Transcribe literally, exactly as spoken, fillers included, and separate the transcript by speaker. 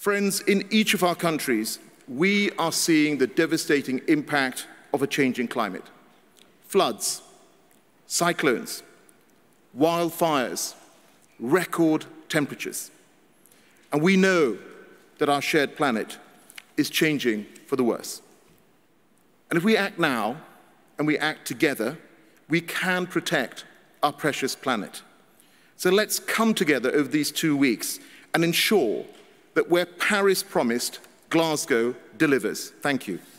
Speaker 1: Friends, in each of our countries, we are seeing the devastating impact of a changing climate. Floods, cyclones, wildfires, record temperatures. And we know that our shared planet is changing for the worse. And if we act now, and we act together, we can protect our precious planet. So let's come together over these two weeks and ensure that where Paris promised, Glasgow delivers. Thank you.